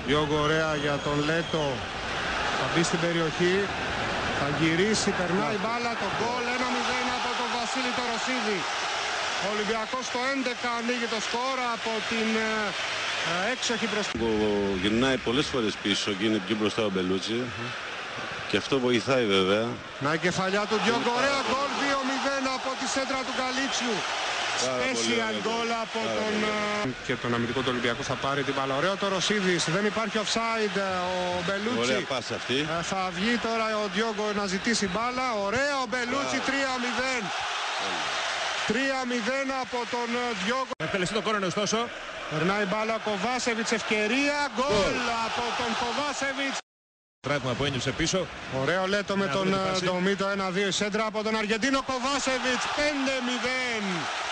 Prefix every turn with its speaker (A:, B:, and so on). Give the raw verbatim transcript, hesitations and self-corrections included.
A: Διόγκο ωραία για τον Λέτο. Θα μπει στην περιοχή. Θα γυρίσει, περνάει μπάλα, το γκολ. ένα μηδέν από τον Βασίλη το Ρωσίδη. Ο Ολυμπιακός στο έντεκα ανοίγει το σκορ από την ε, έξοχη μπροστά.
B: Γυρνάει πολλές φορές πίσω και είναι πιο μπροστά ο Μπελούτσι. Mm-hmm. Και αυτό βοηθάει βέβαια.
A: Να η κεφαλιά του Διόγκο, ωραία γκολ, δύο μηδέν από τη σέντρα του Γκαλίτσιου. Special goal από
B: Άρα
A: τον πολύ. Και τον αμυντικό του Ολυμπιακού θα πάρει την μπάλα. Ωραίο το Ρωσίδης, δεν υπάρχει offside. Ο Μπελούτσι.
B: Ωραία πάσα αυτή.
A: Θα βγει τώρα ο Διόγκο να ζητήσει μπάλα. Ωραία ο Μπελούτσι, τρία μηδέν. τρία μηδέν από τον Διόγκο.
C: Εκτελεστεί το κόρνερ ωστόσο.
A: Περνάει μπάλα ο Κοβάσεβιτς, ευκαιρία. Γκολ από τον Κοβάσεβιτς.
C: Τραύμα που ένιωσε πίσω.
A: Ωραίο Λέτο με τον Ντομίτο, ένα δύο σέντρα από τον Αργεντίνο Κοβάσεβιτς, πέντε μηδέν.